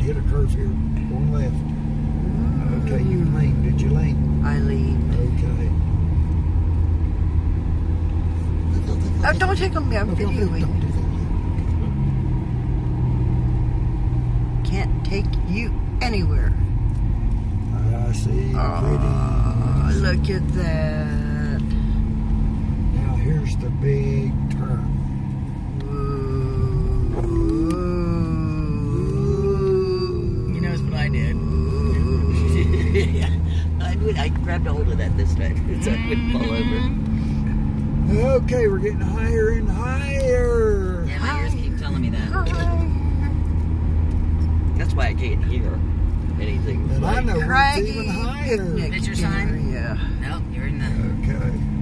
hit a curve here. Going left. Okay, you lean. Did you lean? I leaned. Okay. Oh, don't take them. I'm videoing. Don't do that. Can't take you anywhere. I see. Oh, pretty. look at that. Now here's the big turn. You know what I did? I grabbed a hold of that this time so I wouldn't fall over. Okay, we're getting higher and higher. Yeah, my ears keep telling me that. That's why I can't hear anything. And I know where it's Craggy even higher. picnic Is your sign? area. No, you're in the... Okay.